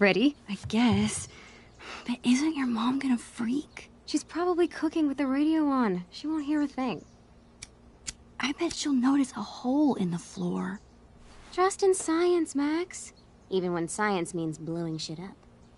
Ready? I guess. But isn't your mom gonna freak? She's probably cooking with the radio on. She won't hear a thing. I bet she'll notice a hole in the floor. Trust in science, Max. Even when science means blowing shit up.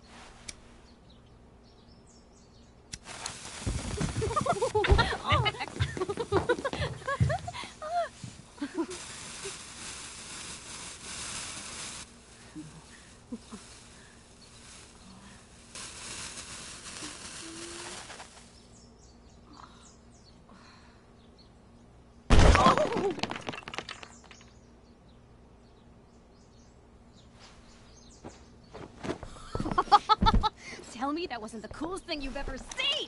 Tell me that wasn't the coolest thing you've ever seen!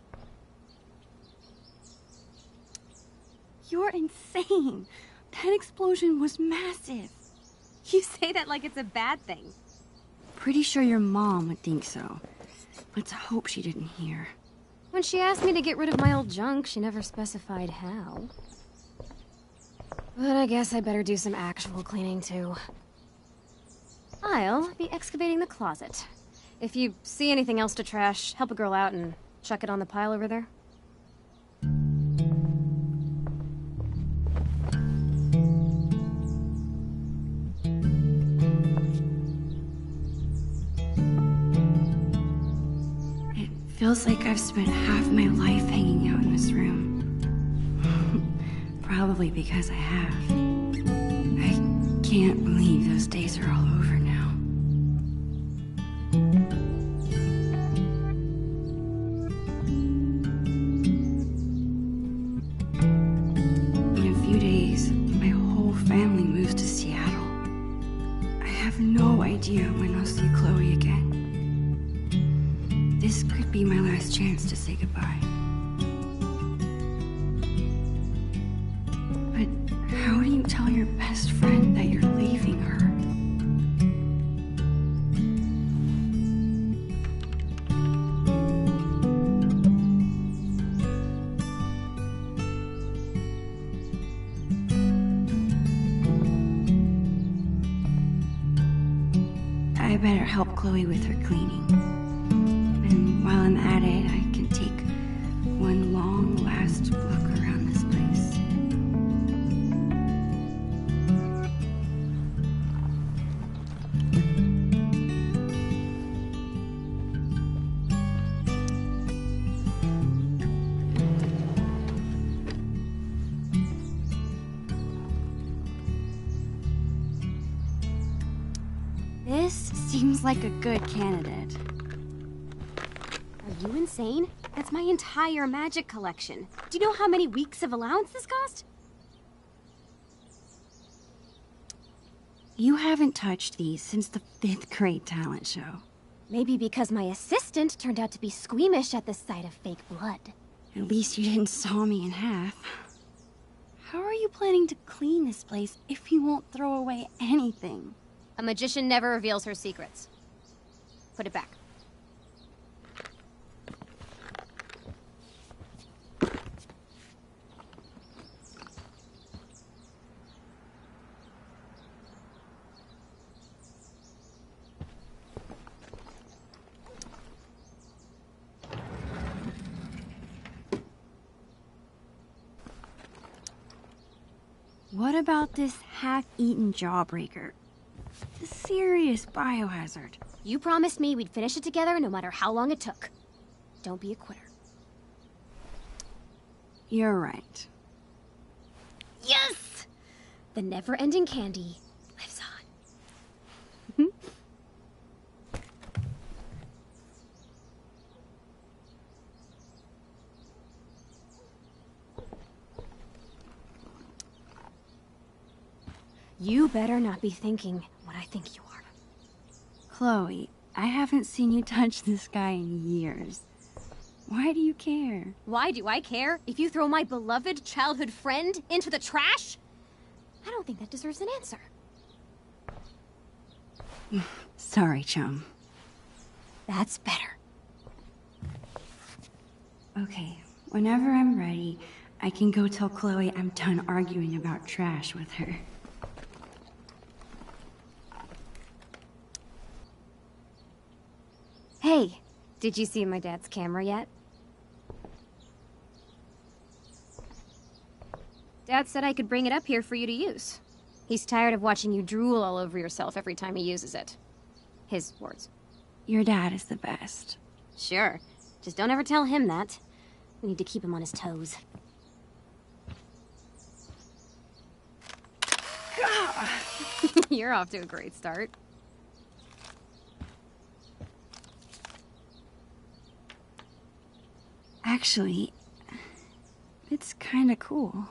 You're insane. That explosion was massive. You say that like it's a bad thing. Pretty sure your mom would think so. Let's hope she didn't hear. When she asked me to get rid of my old junk, she never specified how. But I guess I better do some actual cleaning too. I'll be excavating the closet. If you see anything else to trash, help a girl out and chuck it on the pile over there. It feels like I've spent half my life hanging out in this room. Probably because I have. I can't believe those days are all over now. In a few days, my whole family moves to Seattle. I have no idea when I'll see Chloe again. This could be my last chance to say goodbye. But how do you tell your best friend that you're leaving her? I better help Chloe with her cleaning. And while I'm at it, I can take one long last look around this place. This seems like a good candidate. Are you insane? That's my entire magic collection. Do you know how many weeks of allowance this cost? You haven't touched these since the 5th grade talent show. Maybe because my assistant turned out to be squeamish at the sight of fake blood. At least you didn't saw me in half. How are you planning to clean this place if you won't throw away anything? A magician never reveals her secrets. Put it back. What about this half-eaten jawbreaker? A serious biohazard. You promised me we'd finish it together no matter how long it took. Don't be a quitter. You're right. Yes! The never-ending candy lives on. You better not be thinking what I think you are. Chloe, I haven't seen you touch this guy in years. Why do you care? Why do I care if you throw my beloved childhood friend into the trash? I don't think that deserves an answer. Sorry, chum. That's better. Okay, whenever I'm ready, I can go tell Chloe I'm done arguing about trash with her. Did you see my dad's camera yet? Dad said I could bring it up here for you to use. He's tired of watching you drool all over yourself every time he uses it. His words. Your dad is the best. Sure. Just don't ever tell him that. We need to keep him on his toes. You're off to a great start. Actually, it's kinda cool.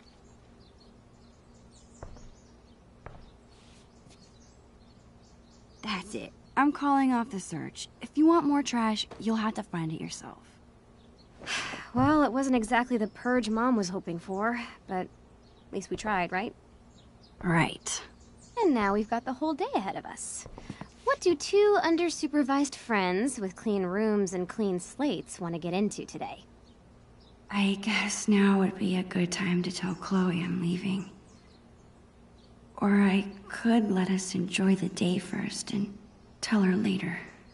That's it. I'm calling off the search. If you want more trash, you'll have to find it yourself. Well, it wasn't exactly the purge Mom was hoping for, but at least we tried, right? Right. And now we've got the whole day ahead of us. What do two under-supervised friends with clean rooms and clean slates want to get into today? I guess now would be a good time to tell Chloe I'm leaving. Or I could let us enjoy the day first and tell her later.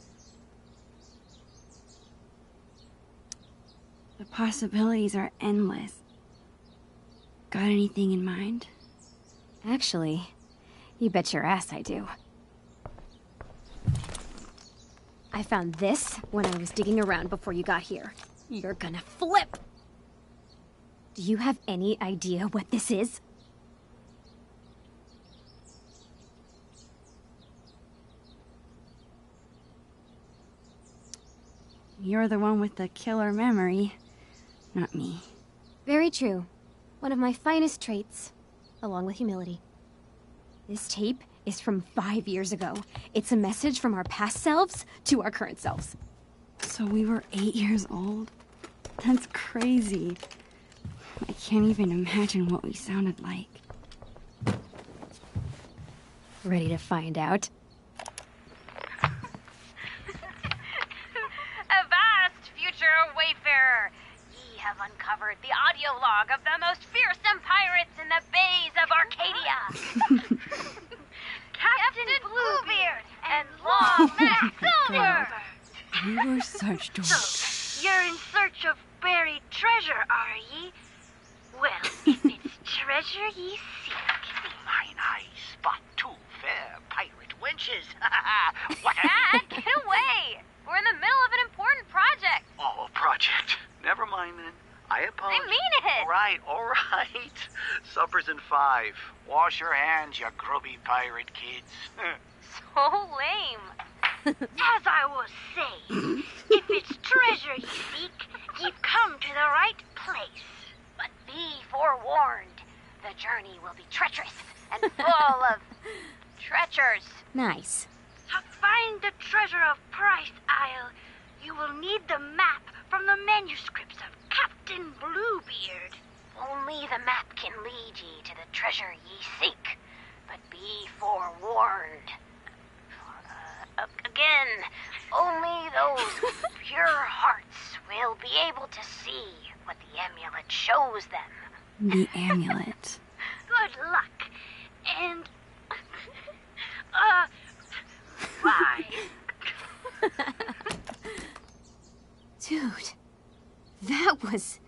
The possibilities are endless. Got anything in mind? Actually, you bet your ass I do. I found this when I was digging around before you got here. You're gonna flip! Do you have any idea what this is? You're the one with the killer memory, not me. Very true. One of my finest traits, along with humility. This tape is from 5 years ago. It's a message from our past selves to our current selves. So we were 8 years old? That's crazy. I can't even imagine what we sounded like. Ready to find out? Avast, future wayfarer! Ye have uncovered the audio log of the most fearsome pirates in the bays of Arcadia. Captain Bluebeard and Long Mac Silver! We were such dorks. So, you're in search of buried treasure, are ye? Well, if it's treasure ye seek... Mine eyes spot two fair pirate wenches. What Dad, get away! We're in the middle of an important project. Oh, project. Never mind then. I apologize. I mean it! All right. Supper's in 5. Wash your hands, you grubby pirate kids. So lame. As I was saying, if it's treasure ye seek, ye've come to the right place. But be forewarned, the journey will be treacherous and full of treacherous. Nice. To find the treasure of Price Isle, you will need the map from the manuscripts of Captain Bluebeard. Only the map can lead ye to the treasure ye seek, but be forewarned. Again, only those with pure hearts will be able to see what the amulet shows them. The amulet. Good luck, and... bye. Dude, that was...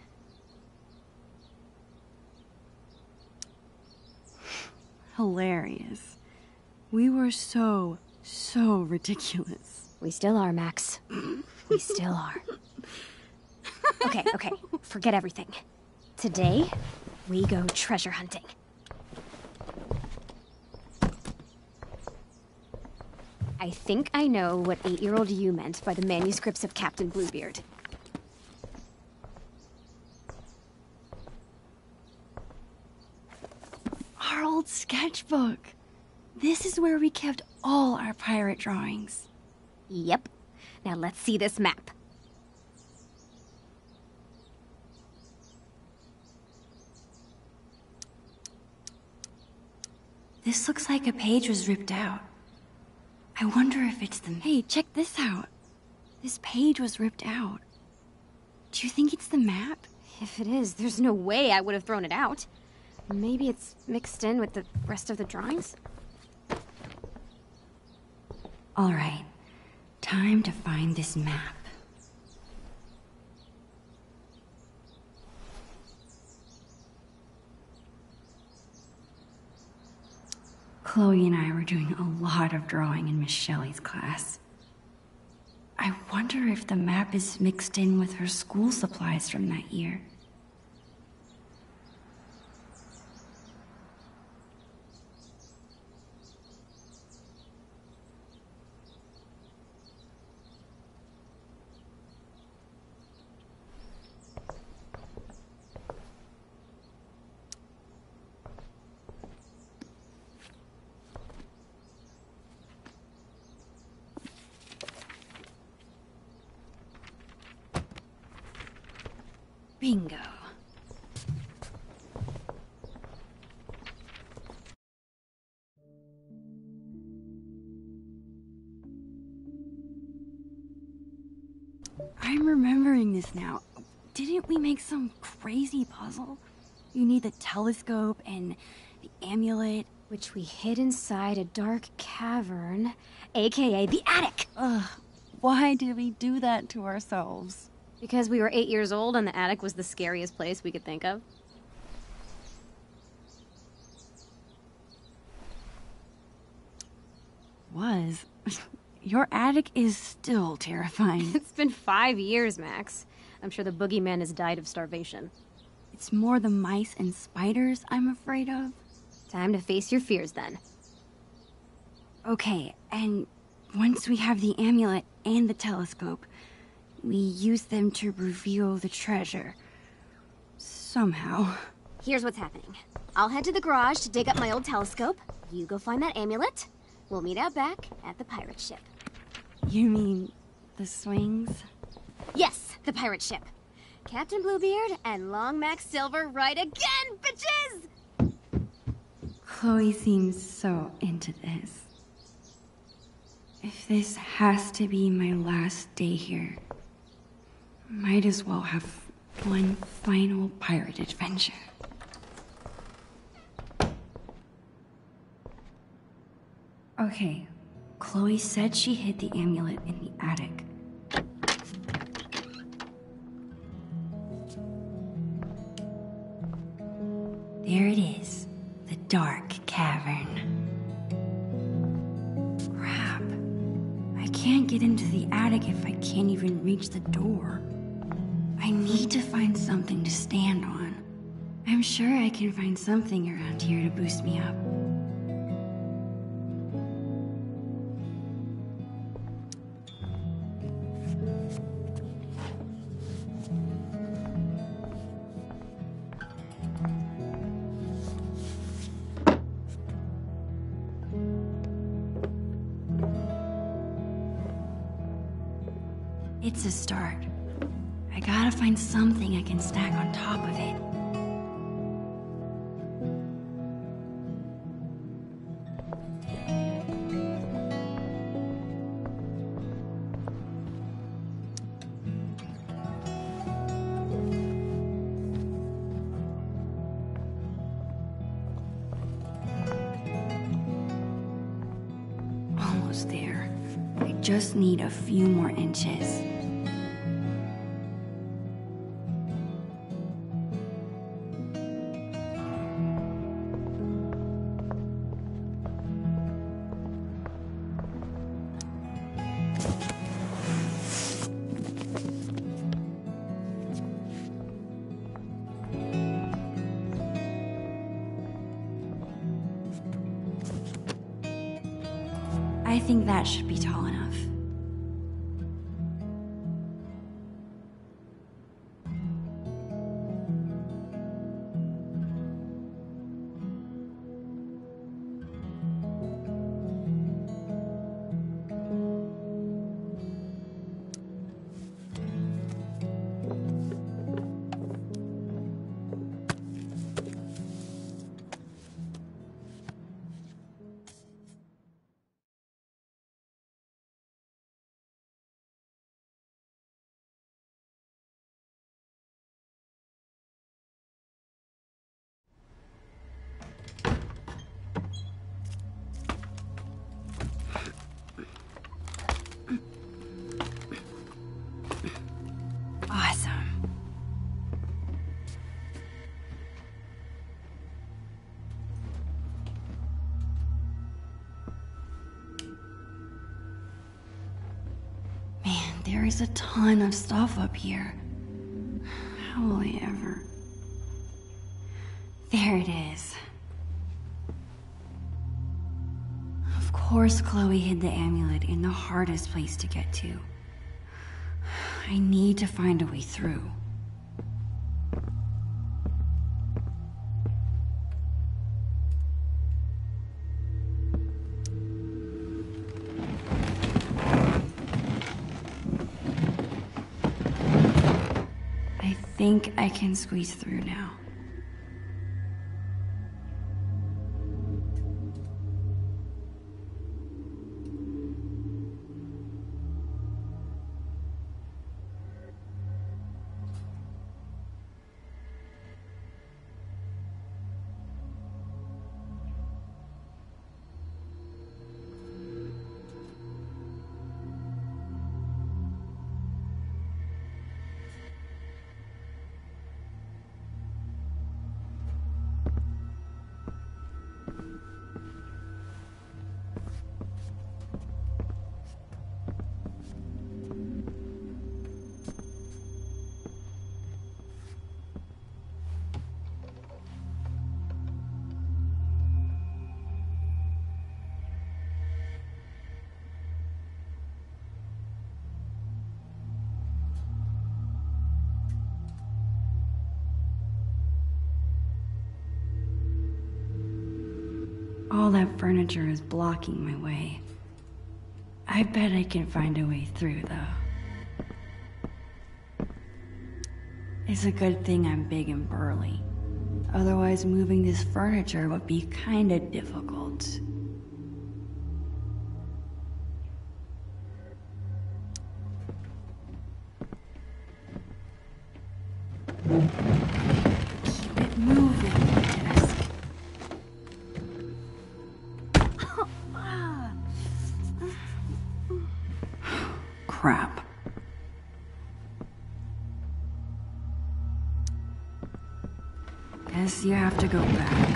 Hilarious. We were so ridiculous. We still are, Max. We still are. Okay, forget everything. Today, we go treasure hunting. I think I know what 8-year-old you meant by the manuscripts of Captain Bluebeard. Our old sketchbook. This is where we kept all our pirate drawings. Yep. Now let's see this map. This looks like a page was ripped out. I wonder if it's the... Hey, check this out. This page was ripped out. Do you think it's the map? If it is, there's no way I would have thrown it out. Maybe it's mixed in with the rest of the drawings? All right. Time to find this map. Chloe and I were doing a lot of drawing in Miss Shelley's class. I wonder if the map is mixed in with her school supplies from that year. Bingo. I'm remembering this now. Didn't we make some crazy puzzle? You need the telescope and the amulet. Which we hid inside a dark cavern, aka the attic! Ugh, why did we do that to ourselves? Because we were 8 years old and the attic was the scariest place we could think of. Was. Your attic is still terrifying. It's been 5 years, Max. I'm sure the boogeyman has died of starvation. It's more the mice and spiders I'm afraid of. Time to face your fears, then. Okay, and once we have the amulet and the telescope, we use them to reveal the treasure. Somehow. Here's what's happening. I'll head to the garage to dig up my old telescope. You go find that amulet. We'll meet out back at the pirate ship. You mean the swings? Yes, the pirate ship. Captain Bluebeard and Long Max Silver right again, bitches! Chloe seems so into this. If this has to be my last day here, might as well have one final pirate adventure. Okay, Chloe said she hid the amulet in the attic. There it is, the dark cavern. Crap. I can't get into the attic if I can't even reach the door. I need to find something to stand on. I'm sure I can find something around here to boost me up. It's a start. I gotta find something I can stack on top of it. Almost there. I just need a few more inches. I think that should be tall enough. there is a ton of stuff up here. How will I ever... There it is. Of course Chloe hid the amulet in the hardest place to get to. I need to find a way through. I think I can squeeze through now. All that furniture is blocking my way. I bet I can find a way through, though. It's a good thing I'm big and burly. Otherwise, moving this furniture would be kinda difficult. Keep it moving, desk. Crap. Guess you have to go back.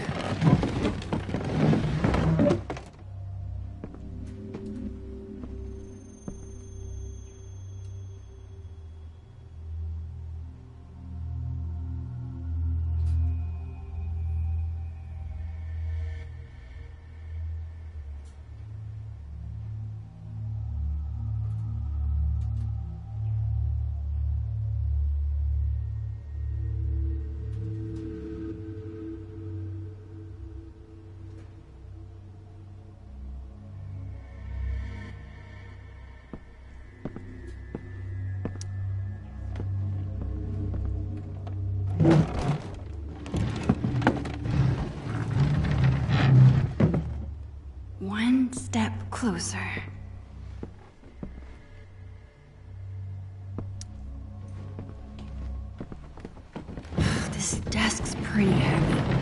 One step closer. This desk's pretty heavy.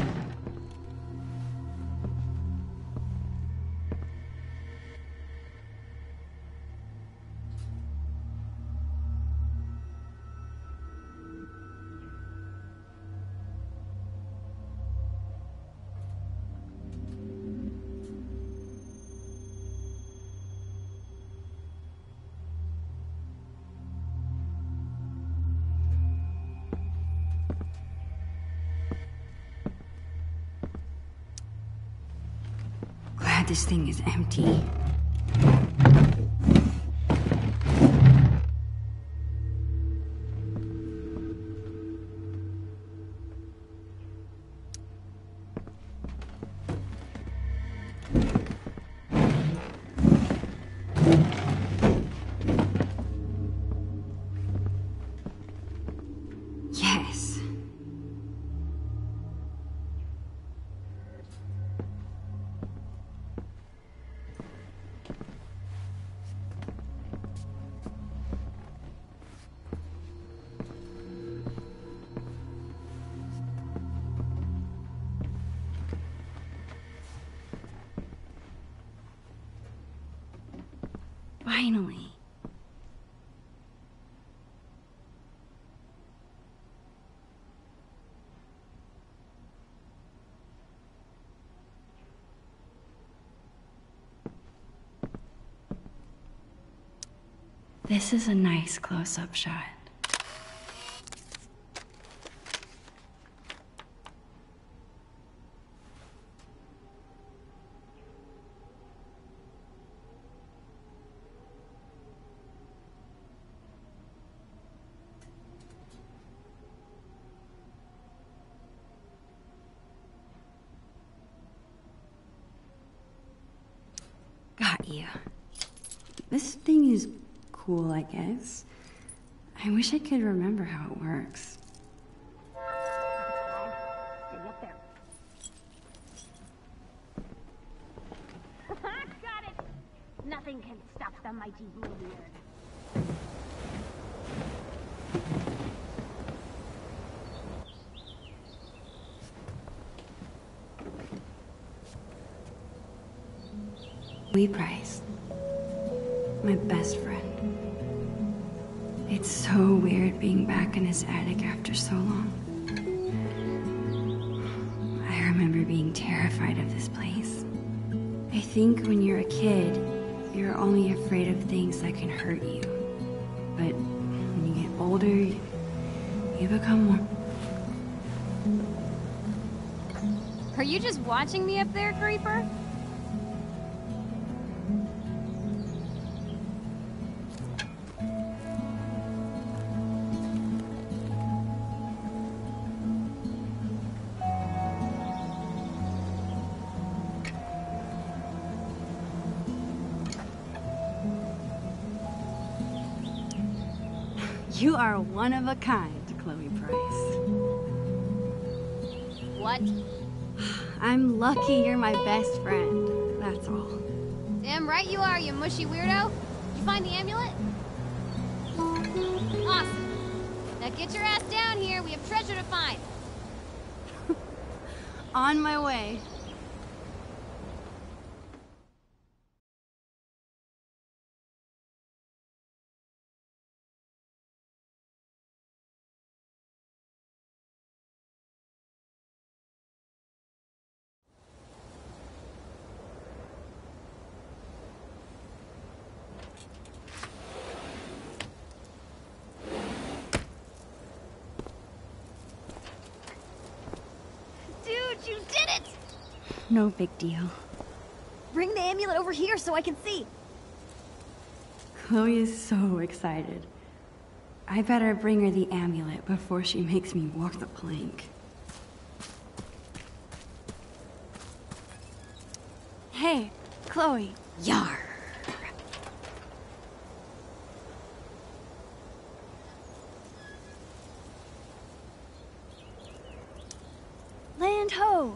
Glad this thing is empty. Yes. Finally. This is a nice close-up shot. Got you. This thing is cool, I guess. I wish I could remember how it works. Stay up there. Got it! Nothing can stop the mighty Bluebeard. Lee Price. My best friend. It's so weird being back in his attic after so long. I remember being terrified of this place. I think when you're a kid, you're only afraid of things that can hurt you. But when you get older, you become more... Are you just watching me up there, Creeper? You are one of a kind, Chloe Price. What? I'm lucky you're my best friend. That's all. Damn right you are, you mushy weirdo. Did you find the amulet? Awesome. Now get your ass down here. We have treasure to find. On my way. Dude, you did it! No big deal. Bring the amulet over here so I can see. Chloe is so excited. I better bring her the amulet before she makes me walk the plank. Hey, Chloe. Yar. Land ho!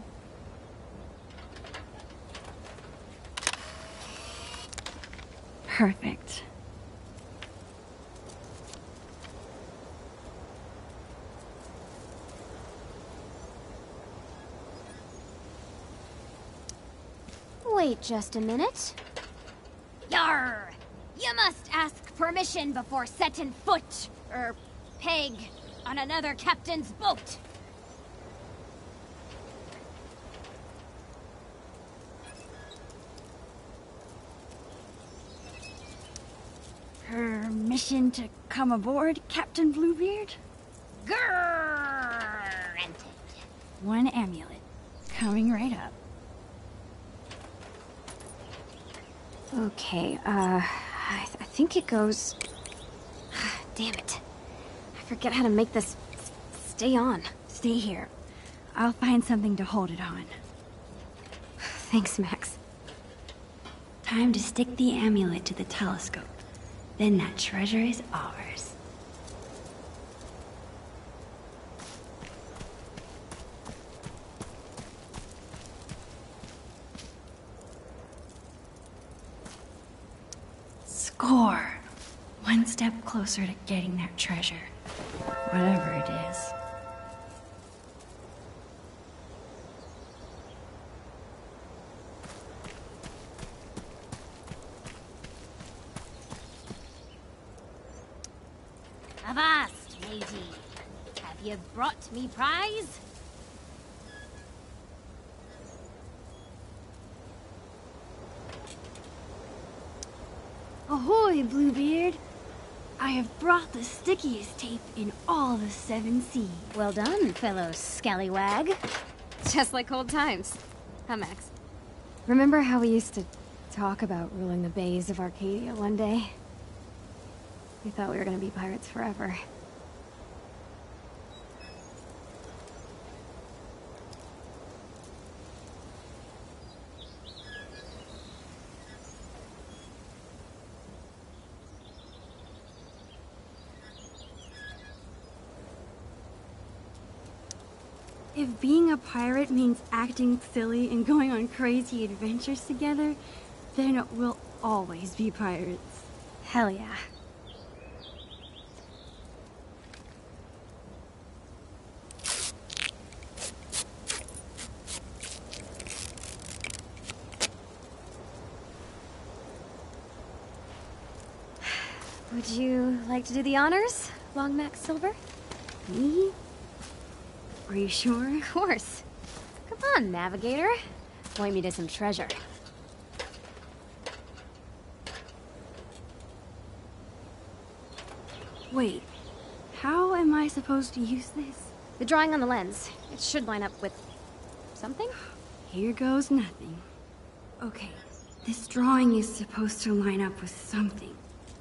Perfect. Wait just a minute. Yar! You must ask permission before setting foot, or peg, on another captain's boat. Permission to come aboard, Captain Bluebeard? Granted. One amulet. Coming right up. Okay, I think it goes... Damn it. I forget how to make this stay on. Stay here. I'll find something to hold it on. Thanks, Max. Time to stick the amulet to the telescope. Then that treasure is ours. Score! One step closer to getting that treasure. Whatever it is. Avast, matey. Have you brought me prize? Ahoy, Bluebeard! I have brought the stickiest tape in all the 7 seas. Well done, fellow scallywag. Just like old times. Huh, Max? Remember how we used to talk about ruling the bays of Arcadia one day? We thought we were gonna be pirates forever. If being a pirate means acting silly and going on crazy adventures together, then we'll always be pirates. Hell yeah. Would you like to do the honors, Long Max Silver? Me? Are you sure? Of course. Come on, Navigator. Point me to some treasure. Wait, how am I supposed to use this? The drawing on the lens. It should line up with... something? Here goes nothing. Okay, this drawing is supposed to line up with something.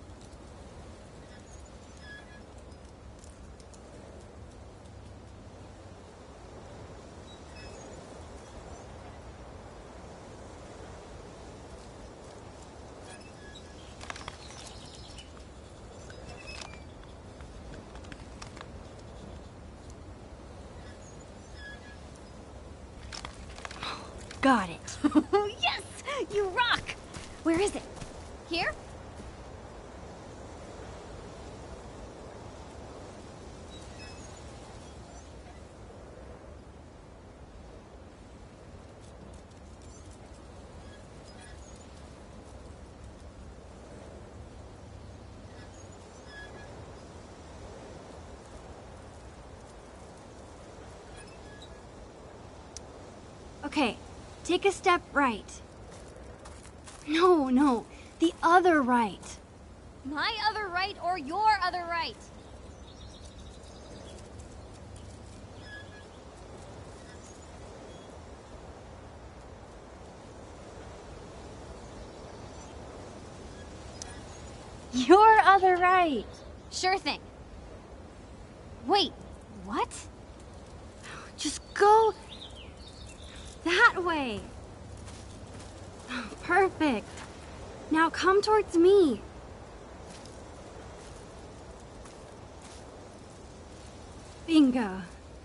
Got it. Yes! You rock! Where is it? Here? Okay, take a step right. No, the other right. My other right or your other right? Your other right. Sure thing. Wait, what? Just go that way. Perfect. Now come towards me. Bingo.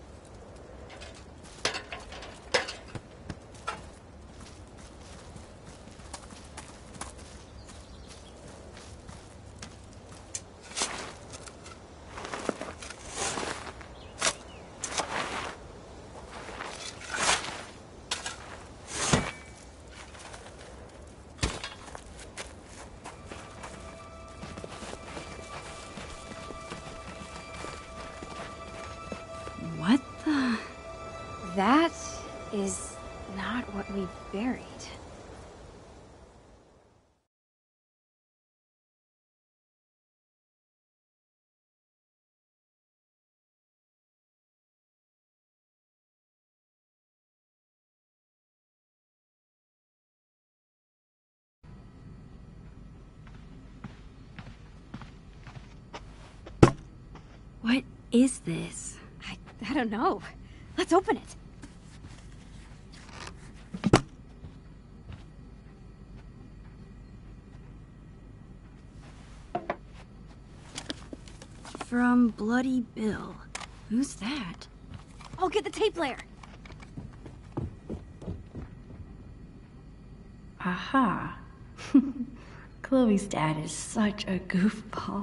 What the? That is not what we buried. What is this? I don't know. Let's open it. From Bloody Bill. Who's that? I'll get the tape layer. Aha. Chloe's dad is such a goofball.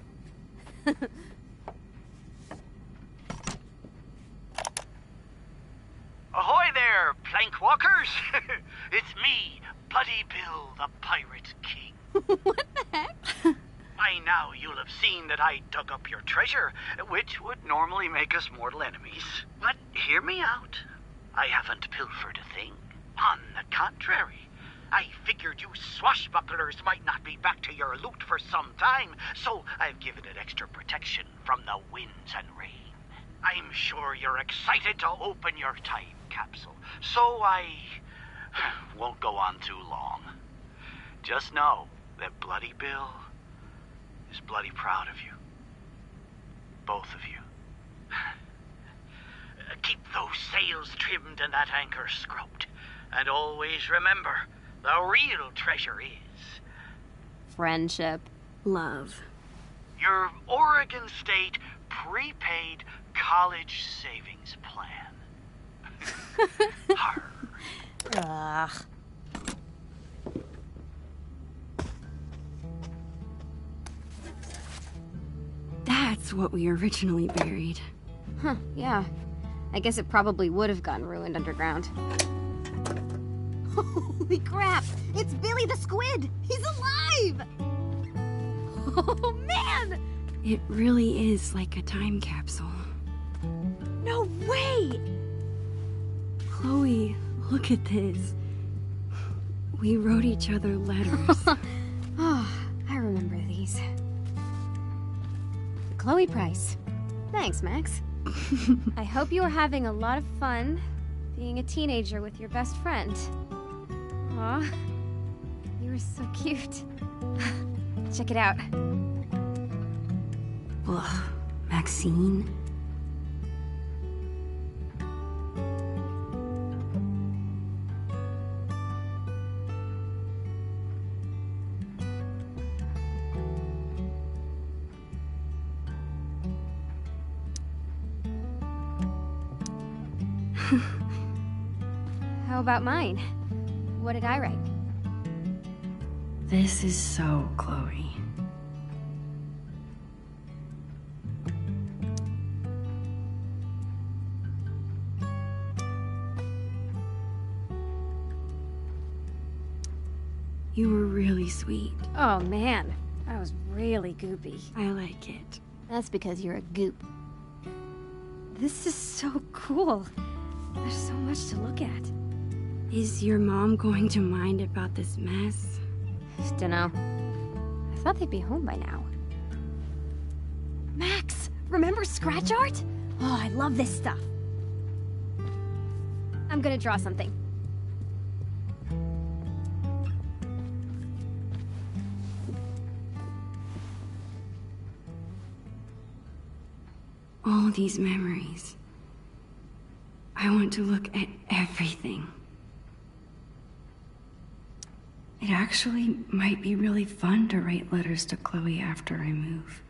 Ahoy there, plank walkers! It's me, Bloody Bill, the Pirate King. What the heck? By now you'll have seen that I dug up your treasure, which would normally make us mortal enemies. But hear me out. I haven't pilfered a thing. On the contrary, I figured you swashbucklers might not be back to your loot for some time, so I've given it extra protection from the winds and rain. I'm sure you're excited to open your time capsule, so I won't go on too long. Just know that Bloody Bill is bloody proud of you. Both of you. Keep those sails trimmed and that anchor scrubbed. And always remember, the real treasure is... Friendship. Love. your Oregon State prepaid college savings plan. Arr. Ugh. That's what we originally buried. Huh, yeah. I guess it probably would have gotten ruined underground. Holy crap! It's Billy the Squid! He's alive! Oh, man! It really is like a time capsule. No way! Chloe, look at this. We wrote each other letters. Oh, I remember these. Chloe Price. Thanks, Max. I hope you are having a lot of fun being a teenager with your best friend. Aw, you were so cute. Check it out. Ugh, Maxine? How about mine? What did I write? This is so Chloe. You were really sweet. Oh man, I was really goopy. I like it. That's because you're a goop. This is so cool. There's so much to look at. Is your mom going to mind about this mess? Dunno. I thought they'd be home by now. Max, remember scratch art? Oh, I love this stuff. I'm gonna draw something. All these memories. I want to look at everything. It actually might be really fun to write letters to Chloe after I move.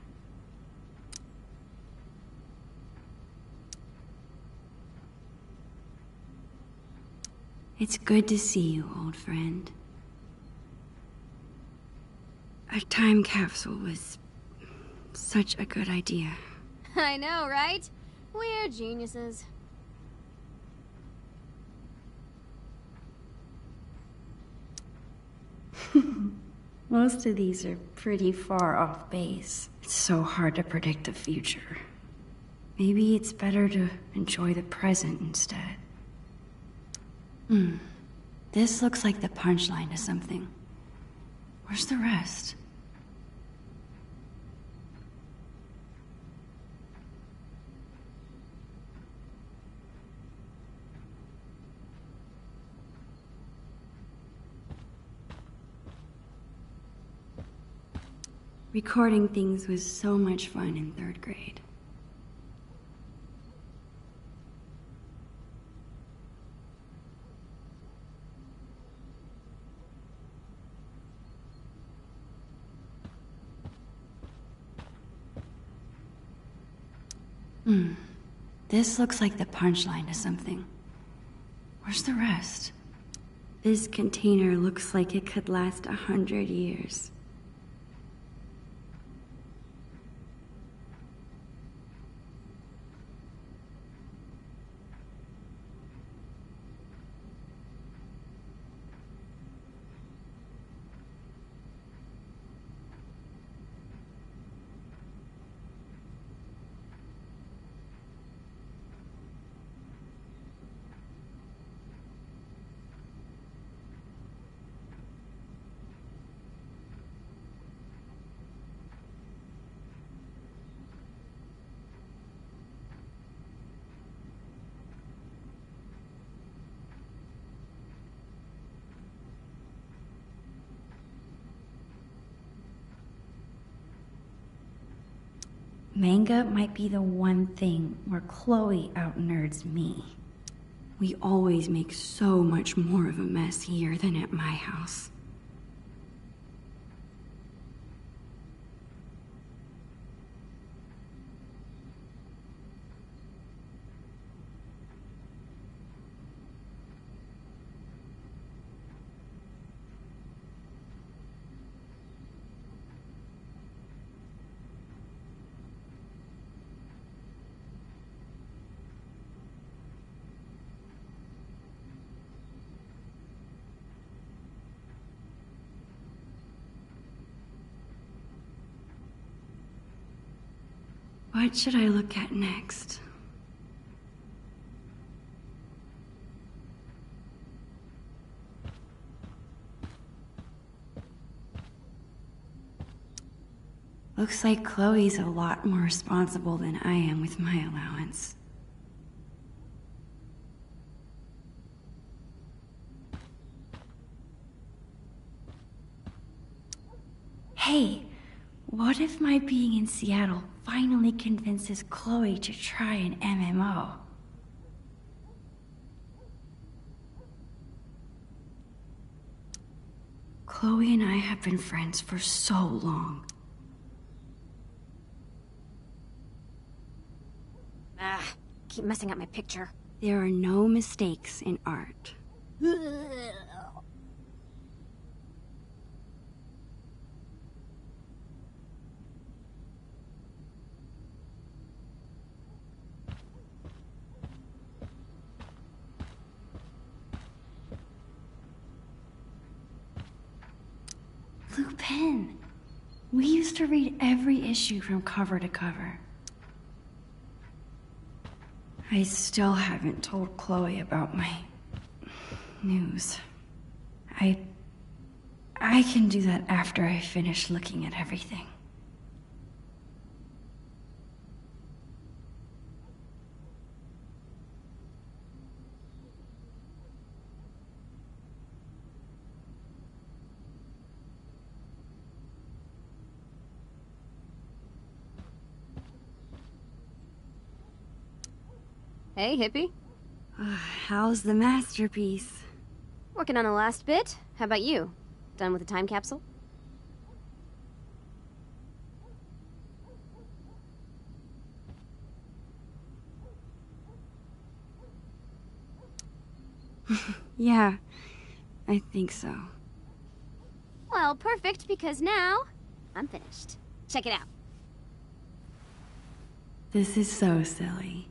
It's good to see you, old friend. A time capsule was such a good idea. I know, right? We're geniuses. Most of these are pretty far off base. It's so hard to predict the future. Maybe it's better to enjoy the present instead. This looks like the punchline to something. Where's the rest? Recording things was so much fun in 3rd grade. This looks like the punchline to something. Where's the rest? This container looks like it could last 100 years. Manga might be the one thing where Chloe out-nerds me. We always make so much more of a mess here than at my house. What should I look at next? Looks like Chloe's a lot more responsible than I am with my allowance. Hey, what if my being in Seattle finally convinces Chloe to try an MMO? Chloe and I have been friends for so long. Keep messing up my picture. There are no mistakes in art. Lupin! We used to read every issue from cover to cover. I still haven't told Chloe about my news. I can do that after I finish looking at everything. Hey, hippie. How's the masterpiece? Working on the last bit. How about you? Done with the time capsule? Yeah, I think so. Well, perfect, because now I'm finished. Check it out. This is so silly.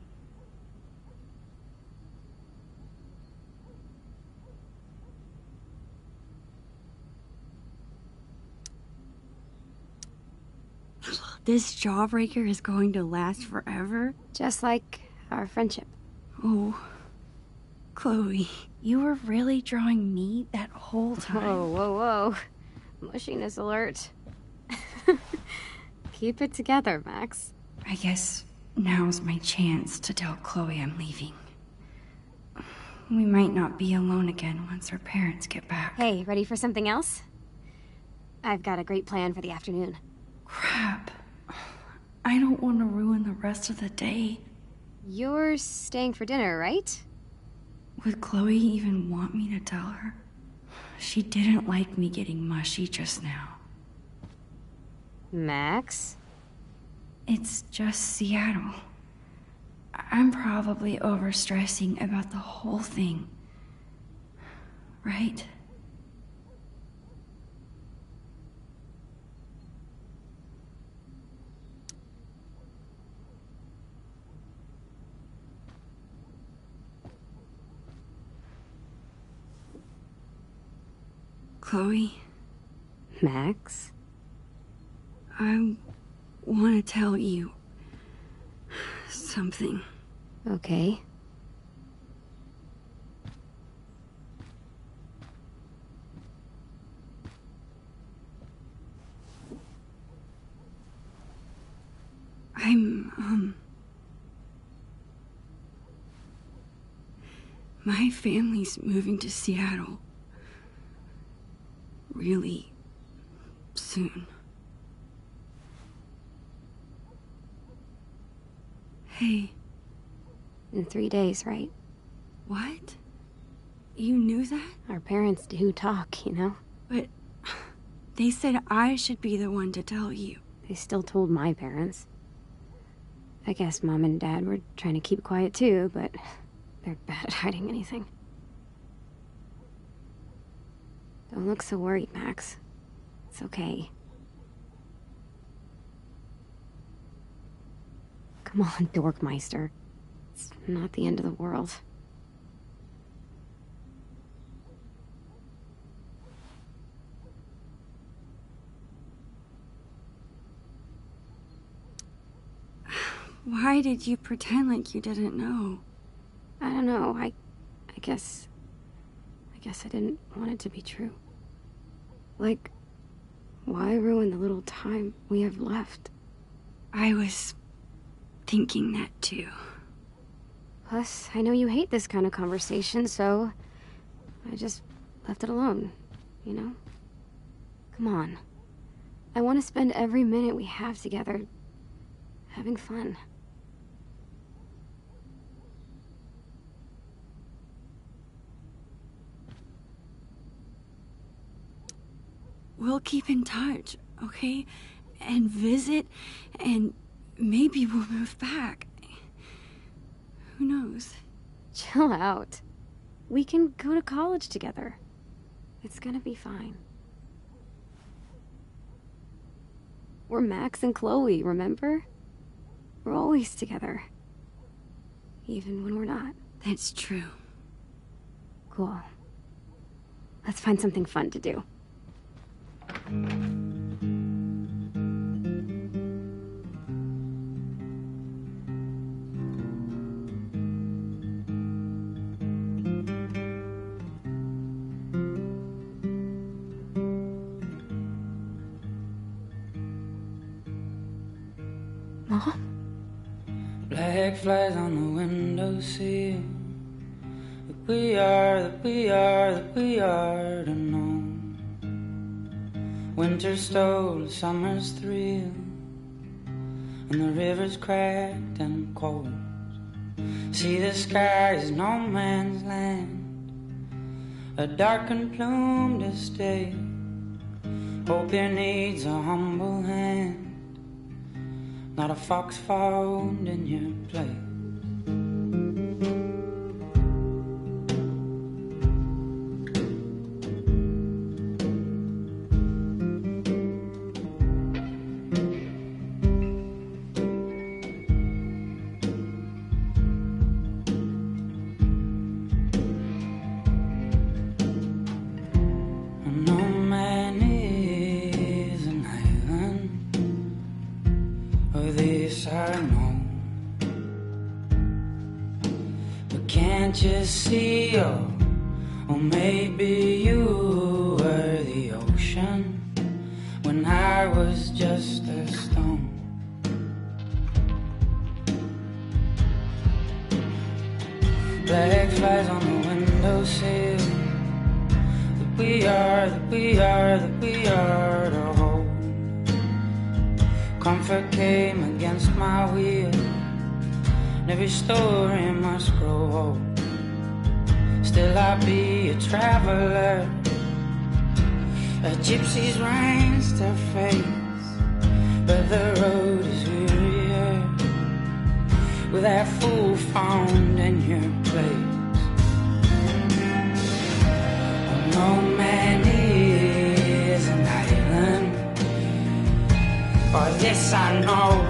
This jawbreaker is going to last forever? Just like our friendship. Oh, Chloe, you were really drawing me that whole time? Whoa, whoa, whoa. Mushiness alert. Keep it together, Max. I guess now's my chance to tell Chloe I'm leaving. We might not be alone again once her parents get back. Hey, ready for something else? I've got a great plan for the afternoon. Crap. I don't want to ruin the rest of the day. You're staying for dinner, right? Would Chloe even want me to tell her? She didn't like me getting mushy just now. Max? It's just Seattle. I'm probably overstressing about the whole thing. Right? Chloe? Max? I want to tell you something. Okay. My family's moving to Seattle. Really soon. Hey. In 3 days, right? What? You knew that? Our parents do talk, you know? But they said I should be the one to tell you. They still told my parents. I guess Mom and Dad were trying to keep quiet too, but they're bad at hiding anything. Don't look so worried, Max. It's okay. Come on, Dorkmeister. It's not the end of the world. Why did you pretend like you didn't know? I don't know, I guess I didn't want it to be true. Like, why ruin the little time we have left? I was thinking that too. Plus, I know you hate this kind of conversation, so I just left it alone, you know? Come on. I want to spend every minute we have together having fun. We'll keep in touch, okay? And visit, and maybe we'll move back. Who knows? Chill out. We can go to college together. It's gonna be fine. We're Max and Chloe, remember? We're always together. Even when we're not. That's true. Cool. Let's find something fun to do. Mom? Black flies on the windowsill. That we are to know. Winter stole summer's thrill, and the river's cracked and cold. See, the sky is no man's land, a darkened plumed estate. Hope here needs a humble hand, not a fox found in your place. Can't you see, or maybe you were the ocean when I was just a stone. Black flies on the windowsill. That we are to hold. Comfort came against my will, and every story must grow old. Still I'll be a traveler, a gypsy's range to face. But the road is wearier with that fool found in your place. Oh, no man is an island, or this I know.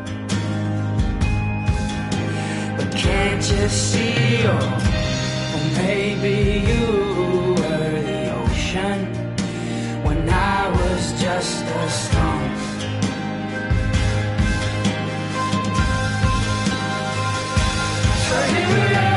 But can't you see, or maybe you were the ocean when I was just a stone. So here we are.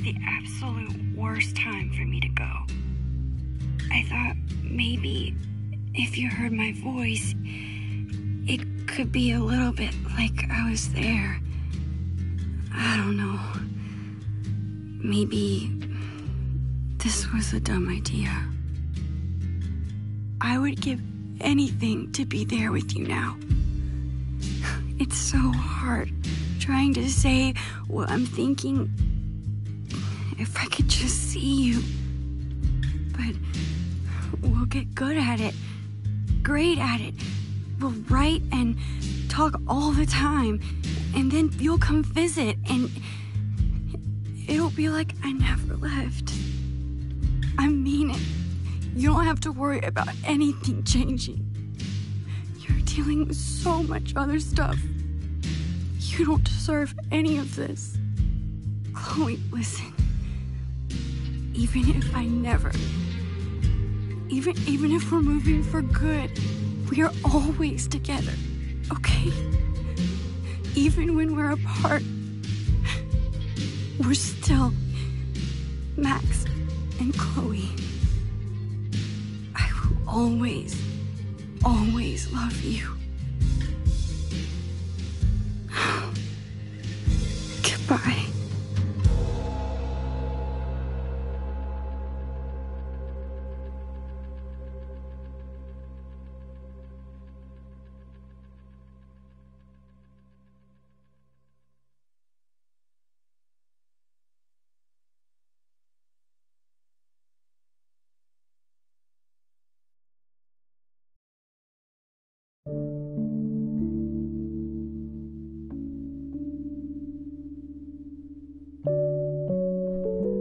the absolute worst time for me to go. I thought maybe if you heard my voice, it could be a little bit like I was there. I don't know. Maybe this was a dumb idea. I would give anything to be there with you now. It's so hard trying to say what I'm thinking. If I could just see you. But we'll get good at it. Great at it. We'll write and talk all the time. And then you'll come visit and it'll be like I never left. I mean it. You don't have to worry about anything changing. You're dealing with so much other stuff. You don't deserve any of this. Chloe, listen. Even if I never... Even if we're moving for good, we are always together, okay? Even when we're apart, we're still Max and Chloe. I will always, always love you. Goodbye.